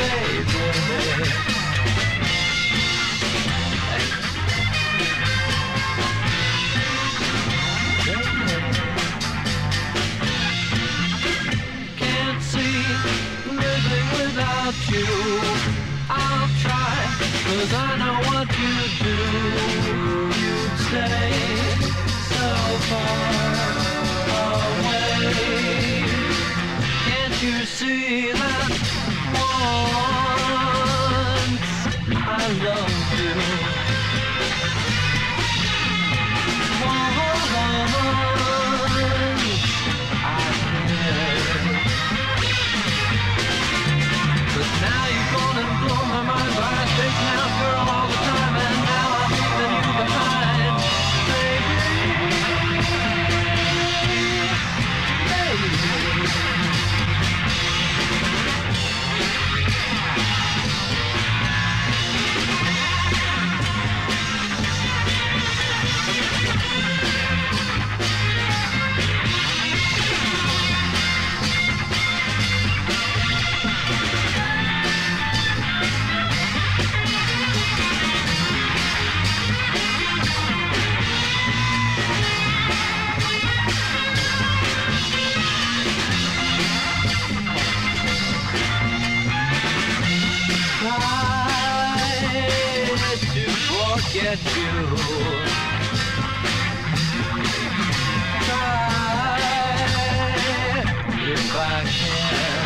baby. Can't see living without you. I'll try, 'cause I know what you do. You'd stay so far away. Can't you see that once I loved you? Once I cared. But now you've gone and blown my mind by a taking out girl all the time, and now I'm leaving you behind, baby. Baby. Forget you. Try if I can.